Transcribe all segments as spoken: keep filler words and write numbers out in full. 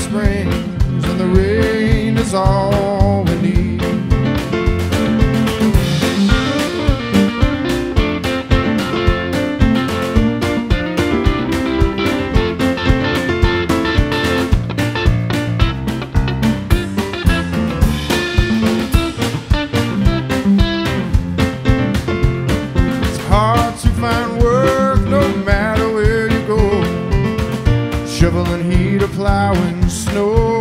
springs, and the rain is all we need. Hard to find work no matter where you go, shoveling heat or plowing snow.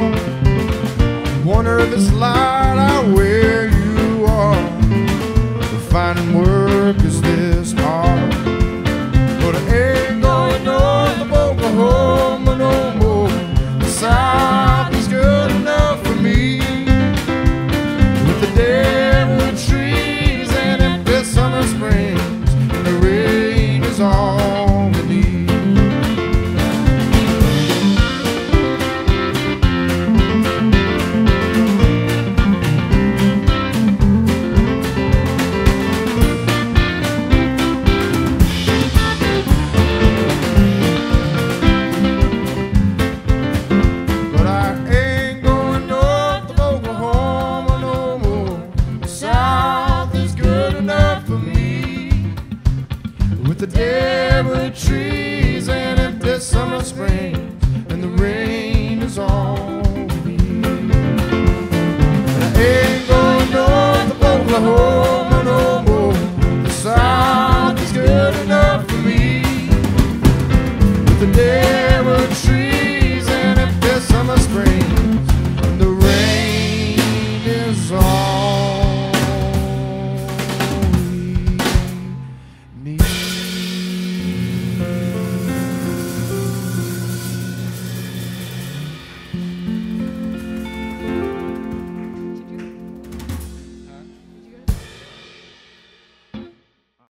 Wonder if it's light out where you are, finding work is this hard. But I ain't going north of Oklahoma no more. The South is good enough for me, with the deadwood trees and empty summer springs, and the rain is all we need. But I ain't going north of Oklahoma no more. The South is good enough for me, with the deadwood trees and empty summer springs, and the rain is all we need. And I ain't going north of Oklahoma no more. The South is good enough for me, with the deadwood trees and empty summer springs, and the rain is all we need.